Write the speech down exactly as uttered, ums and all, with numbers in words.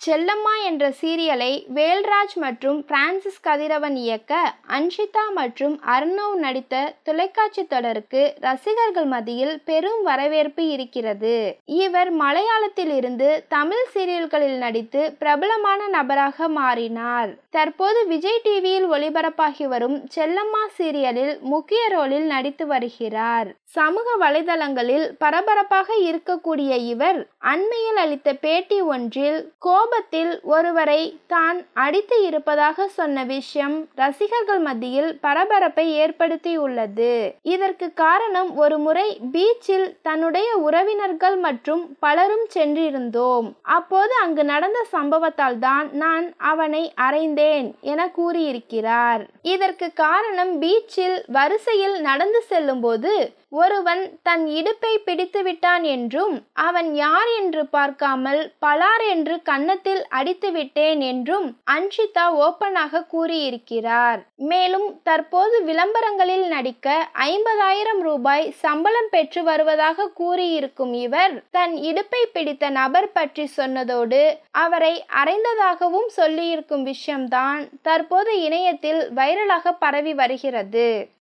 செல்லம்மா என்ற சீரியலை வேல்ராஜ் மற்றும் பிரான்சிஸ் கதிரவன் இயக்க அன்ஷிதா மற்றும் அர்ணவ் நடித்த தொலைக்காட்சி தொடருக்கு ரசிகர்கள் மத்தியில் பெரும் வரவேற்பு இருக்கிறது. இவர் மலையாளத்தில் இருந்து தமிழ் சீரியல்களில் நடித்து பிரபலமான நபராக மாறினார். தற்போது விஜய் டிவியில் ஒளிபரப்பாகி வரும் செல்லம்மா சீரியலில் முக்கிய ரோலில் நடித்து வருகிறார். சமூக வலைதளங்களில் பரபரப்பாக இருக்கக்கூடிய இவர் அண்மையில் அளித்த பேட்டி ஒன்றில் கோபத்தில் ஒருவரை தான் அடித்து இருப்பதாக சொன்ன விஷயம் ரசிகர்கள் மத்தியில் பரபரப்பை ஏற்படுத்தியுள்ளது. இதற்கு காரணம் ஒரு முறை பீச்சில் தன்னுடைய உறவினர்கள் மற்றும் பலரும் சென்றிருந்தோம். அப்போது அங்கு நடந்த சம்பவத்தால் தான் நான் அவனை அறைந்தேன் என கூறியிருக்கிறார். இதற்கு காரணம் பீச்சில் வரிசையில் நடந்து செல்லும் போது ஒருவன் தன் இடுப்பை பிடித்து விட்டான் என்றும் அவன் யார் என்று பார்க்காமல் பலார் என்று கன்னத்தில் அடித்து விட்டேன் என்றும் அன்ஷிதா ஓப்பனாக கூறியிருக்கிறார். மேலும் தற்போது விளம்பரங்களில் நடிக்க ஐம்பதாயிரம் ரூபாய் சம்பளம் பெற்று வருவதாக கூறியிருக்கும் இவர் தன் இடுப்பை பிடித்த நபர் பற்றி சொன்னதோடு அவரை அறைந்ததாகவும் சொல்லியிருக்கும் விஷயம்தான் தற்போது இணையத்தில் வைரலாக பரவி வருகிறது.